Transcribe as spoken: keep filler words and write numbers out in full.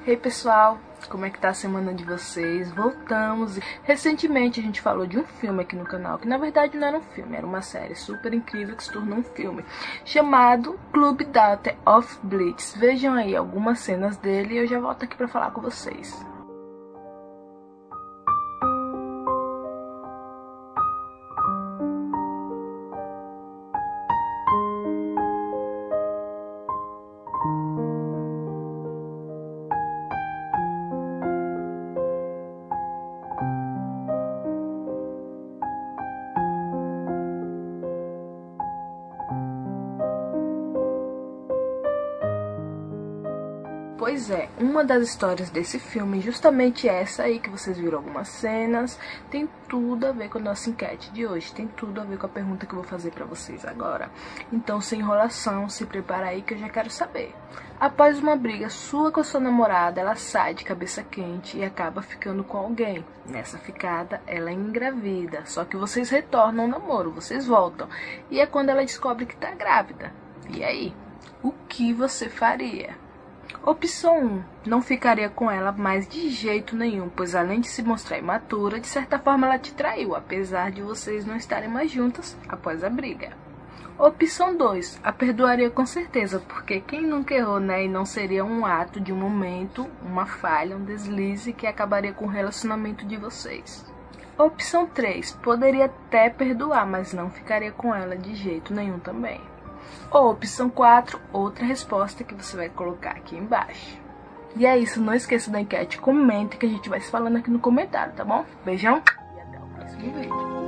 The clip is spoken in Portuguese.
Hey pessoal, como é que tá a semana de vocês? Voltamos. Recentemente a gente falou de um filme aqui no canal, que na verdade não era um filme, era uma série super incrível que se tornou um filme, chamado Clube Daughter of Blitz. Vejam aí algumas cenas dele e eu já volto aqui pra falar com vocês. Pois é, uma das histórias desse filme, justamente essa aí que vocês viram algumas cenas, tem tudo a ver com a nossa enquete de hoje, tem tudo a ver com a pergunta que eu vou fazer pra vocês agora. Então, sem enrolação, se prepara aí que eu já quero saber. Após uma briga sua com a sua namorada, ela sai de cabeça quente e acaba ficando com alguém. Nessa ficada, ela é engravida, só que vocês retornam ao namoro, vocês voltam. E é quando ela descobre que tá grávida. E aí, o que você faria? Opção um. Não ficaria com ela mais de jeito nenhum, pois além de se mostrar imatura, de certa forma ela te traiu, apesar de vocês não estarem mais juntas após a briga. Opção dois. A perdoaria com certeza, porque quem nunca errou, né? E não seria um ato de um momento, uma falha, um deslize que acabaria com o relacionamento de vocês. Opção três. Poderia até perdoar, mas não ficaria com ela de jeito nenhum também. Ou opção quatro, outra resposta que você vai colocar aqui embaixo. E é isso, não esqueça da enquete, comente que a gente vai se falando aqui no comentário, tá bom? Beijão e até o próximo vídeo.